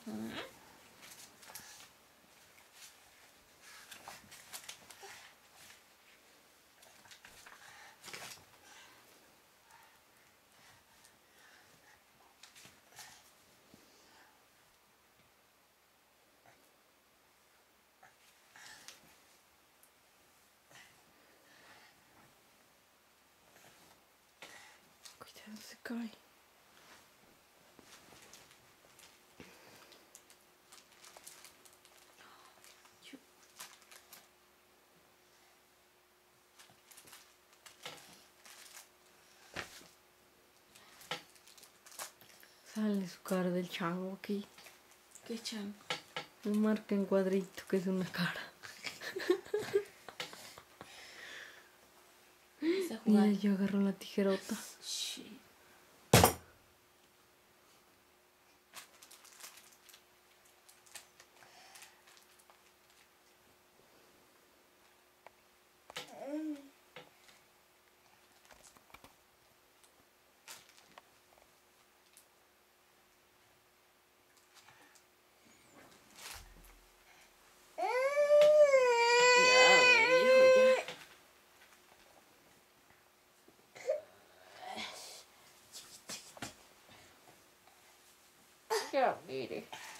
Cuidado, se cae. Sale su cara del chango aquí. ¿Qué chango? Me marca en cuadrito que es una cara. Mira, yo agarro la tijerota. Sí. Ya, mire.